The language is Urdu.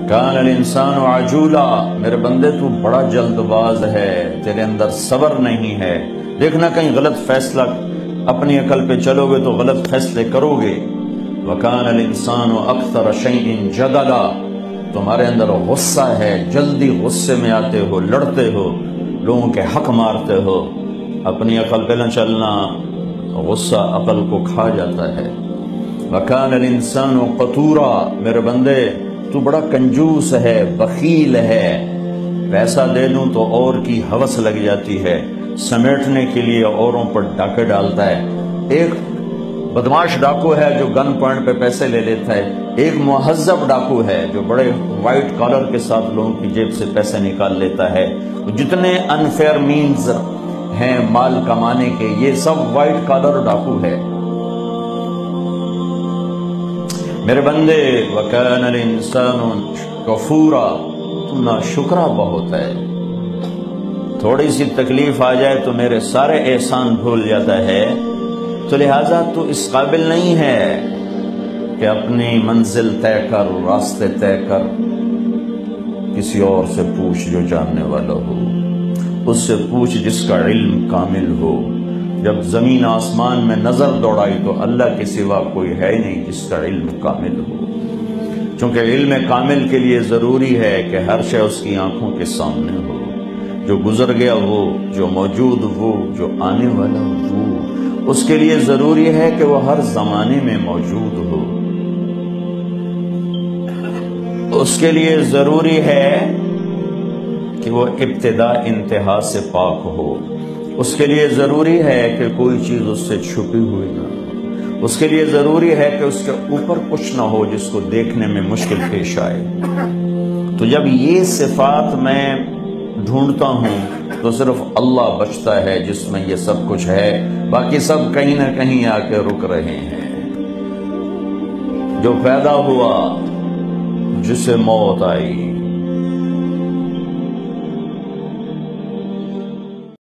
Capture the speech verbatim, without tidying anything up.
کان الانسان عجولا، میرے بندے تو بڑا جلد باز ہے، تیرے اندر صبر نہیں ہے، دیکھنا کہیں غلط فیصلہ، اپنی عقل پہ چلو گے تو غلط فیصلے کرو گے۔ وکان الانسان اکثر شیء جدلا، تمہارے اندر غصہ ہے، جلدی غصے میں آتے ہو، لڑتے ہو، لوگوں کے حق مارتے ہو، اپنی عقل پہ نہ چلنا، غصہ عقل کو کھا جاتا ہے۔ وکان الانسان قتورا، میرے بندے تو بڑا کنجوس ہے، بخیل ہے، پیسہ دے دوں تو اور کی ہوس لگ جاتی ہے، سمیٹنے کے لیے اوروں پر ڈاکے ڈالتا ہے۔ ایک بدماش ڈاکو ہے جو گن پوائنٹ پہ پیسے لے لیتا ہے، ایک مہذب ڈاکو ہے جو بڑے وائٹ کالر کے ساتھ لوگوں کی جیب سے پیسے نکال لیتا ہے۔ جتنے انفیئر مینز ہیں مال کمانے کے، یہ سب وائٹ کالر ڈاکو ہے۔ میرے بندے وَكَانَ الْإِنسَانُ كَفُورًا، تو ناشکرا بہت ہے، تھوڑی سی تکلیف آ جائے تو میرے سارے احسان بھول جاتا ہے، تو لہٰذا تو اس قابل نہیں ہے کہ اپنی منزل طے کر، راستے طے کر، کسی اور سے پوچھ جو جاننے والا ہو، اس سے پوچھ جس کا علم کامل ہو۔ جب زمین آسمان میں نظر دوڑائی تو اللہ کے سوا کوئی ہے نہیں جس کا علم کامل ہو، چونکہ علم کامل کے لیے ضروری ہے کہ ہر شے اس کی آنکھوں کے سامنے ہو، جو گزر گیا وہ، جو موجود وہ، جو آنے والا وہ، اس کے لیے ضروری ہے کہ وہ ہر زمانے میں موجود ہو، اس کے لیے ضروری ہے کہ وہ ابتدا انتہا سے پاک ہو، اس کے لیے ضروری ہے کہ کوئی چیز اس سے چھپی ہوئی نہ ہو، اس کے لیے ضروری ہے کہ اس کے اوپر کچھ نہ ہو جس کو دیکھنے میں مشکل پیش آئے۔ تو جب یہ صفات میں ڈھونڈتا ہوں تو صرف اللہ بچتا ہے جس میں یہ سب کچھ ہے، باقی سب کہیں نہ کہیں آ کے رک رہے ہیں۔ جو پیدا ہوا، جسے موت آئی،